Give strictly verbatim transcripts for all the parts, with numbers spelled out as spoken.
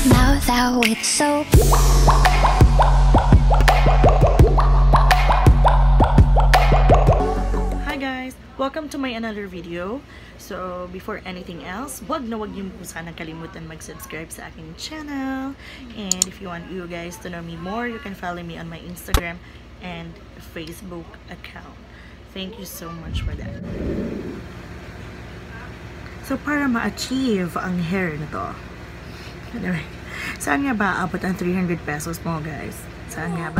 mouth out with soap. Hi guys! Welcome to my another video. So, before anything else, wag na wag niyo po sana kalimutan mag-subscribe sa aking channel. And if you want you guys to know me more, you can follow me on my Instagram and Facebook account. Thank you so much for that. So, para ma-achieve ang hair na to, anyway, saan nga ba abot ang three hundred pesos mo, guys? Saan nga ba?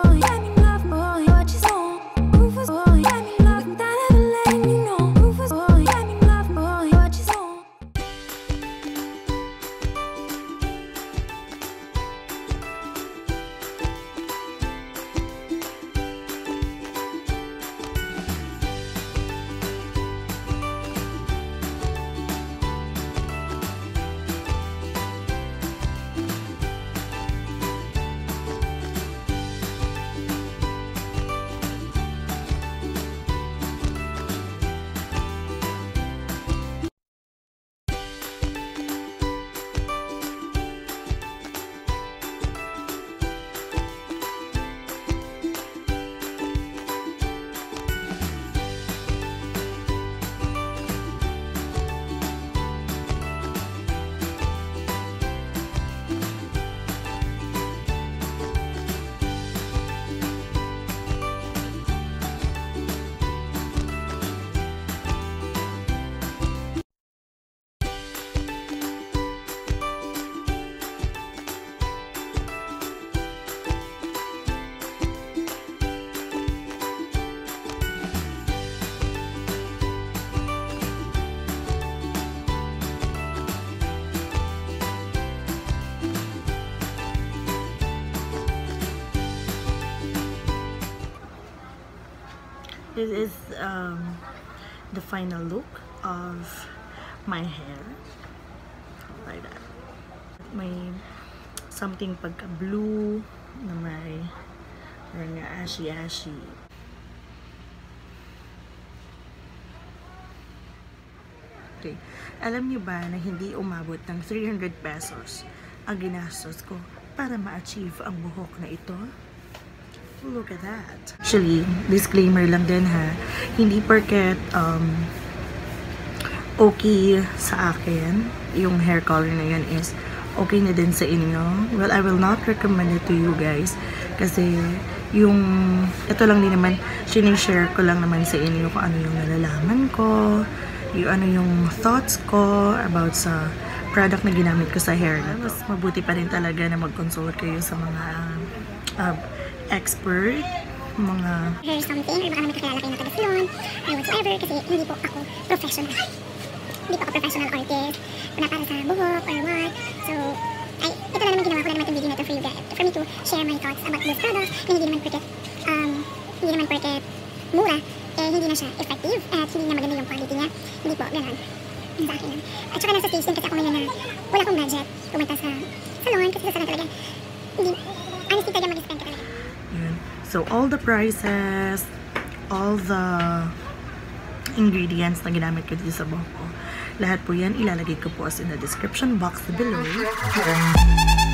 This is um, the final look of my hair. Like that. May something pagka-blue na may may ashy-ashy. Okay. Alam niyo ba na hindi umabot ng three hundred pesos ang ginastos ko para ma-achieve ang buhok na ito? Look at that. Actually, disclaimer lang din ha. Hindi porket um, okay sa akin yung hair color na yan is okay na din sa inyo. Well, I will not recommend it to you guys. Kasi yung, ito lang din naman, sinishare ko lang naman sa inyo kung ano yung nalalaman ko, yung ano yung thoughts ko about sa product na ginamit ko sa hair na. Mas mabuti pa rin talaga na mag-consult kayo sa mga uh, expert, mga hair something, or baka naman kakilala kayo na taga-salon or whatsoever, kasi hindi po ako professional. Hindi po ako professional artist na para sa buhok or what. So, ay, ito na naman ginawa ko na naman itong video na ito for you guys, for me to share my thoughts about this product na hindi naman porket, um, hindi naman porket mura, eh hindi na siya effective at hindi na maganda yung quality niya. Hindi po, gano'n. Sa akin lang. At saka nasa stage din kasi ako ngayon na wala akong budget pumunta sa salon kasi sa salon talaga hindi, honestly talaga mag-spend ka talaga. So, all the prices, all the ingredients na ginamit ko dito sa buhok ko, lahat po yan ilalagay ko po in the description box below.